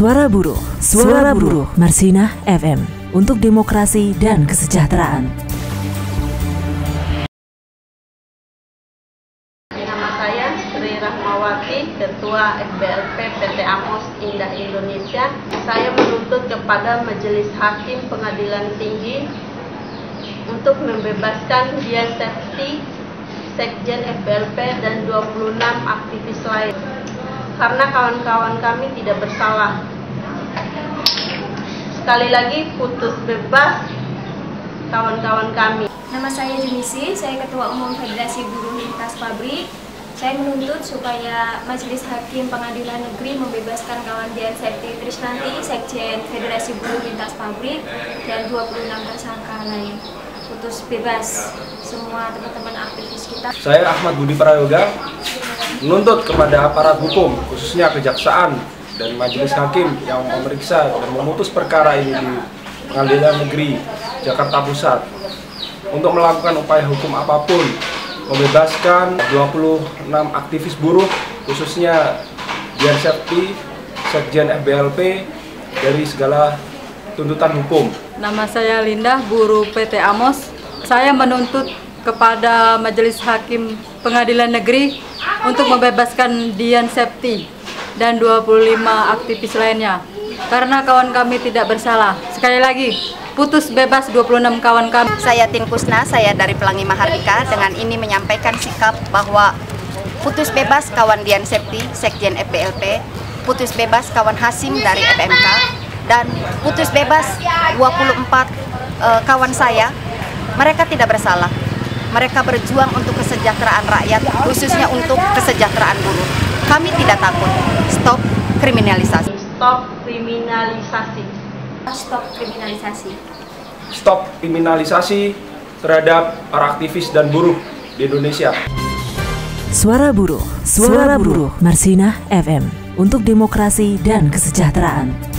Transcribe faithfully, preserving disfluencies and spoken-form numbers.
Suara Buruh, Suara Buruh, Marsinah F M, untuk demokrasi dan kesejahteraan. Nama saya Sri Rahmawati, Ketua F B L P P T Amos Indah Indonesia. Saya menuntut kepada Majelis Hakim Pengadilan Tinggi untuk membebaskan Dian Septi, Sekjen F B L P, dan dua puluh enam aktivis lain, karena kawan-kawan kami tidak bersalah. Sekali lagi, putus bebas kawan-kawan kami. Nama saya Junisi, saya Ketua Umum Federasi Buruh Lintas Pabrik. Saya menuntut supaya Majelis Hakim Pengadilan Negeri membebaskan kawan Dian Septi Trisnanti, Sekjen Federasi Buruh Lintas Pabrik, dan dua puluh enam tersangka lain. Putus bebas semua teman-teman aktivis kita. Saya Ahmad Budi Prayoga menuntut kepada aparat hukum, khususnya kejaksaan dan majelis hakim yang memeriksa dan memutus perkara ini di Pengadilan Negeri Jakarta Pusat untuk melakukan upaya hukum apapun, membebaskan dua puluh enam aktivis buruh, khususnya Dian Septi, Sekjen F B L P, dari segala tuntutan hukum. Nama saya Linda, buruh P T Amos. Saya menuntut kepada Majelis Hakim Pengadilan Negeri untuk membebaskan Dian Septi dan dua puluh lima aktivis lainnya, karena kawan kami tidak bersalah. Sekali lagi, putus bebas dua puluh enam kawan kami. Saya Tin Kusna, saya dari Pelangi Mahardika, dengan ini menyampaikan sikap bahwa putus bebas kawan Dian Septi, Sekjen F B L P, putus bebas kawan Hasim dari F M K, dan putus bebas dua puluh empat uh, kawan saya. Mereka tidak bersalah. Mereka berjuang untuk kesejahteraan rakyat, khususnya untuk kesejahteraan buruh. Kami tidak takut. Stop kriminalisasi. Stop kriminalisasi. Stop kriminalisasi. Stop kriminalisasi terhadap para aktivis dan buruh di Indonesia. Suara Buruh, Suara Buruh, Marsinah F M, untuk demokrasi dan kesejahteraan.